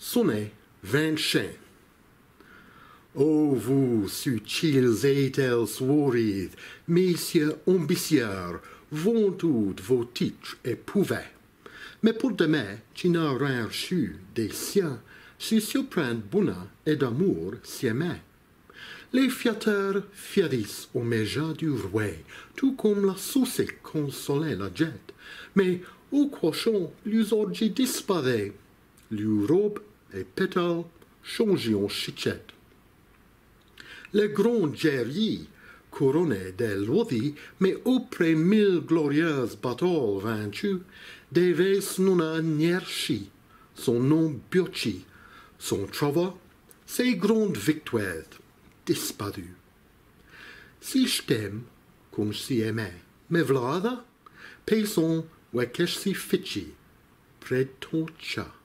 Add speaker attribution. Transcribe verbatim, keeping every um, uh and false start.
Speaker 1: Sonnez vingt chens. Ô vous, subtils étels sourides, messieurs ambitieux, ventud vos titres éprouvés. Mais pour demain, tu n'as rien reçu des siens, si surprendre bonheur et d'amour s'aimer. Les fiateurs fiadissent au méja du roi, tout comme la sauce consolait la jette. Mais au cochon, les orgies disparaissent, les robes et pétales changent en chichette. Les grands guerriers, couronnés des lodis, mais auprès mille glorieuses batailles vaincues, devaient non anerchi, son nom biochi, son travail, ses grandes victoires disparues. Si je t'aime, comme si aimais, mais voilà, passons, ouais, que si fichi, près de ton chat.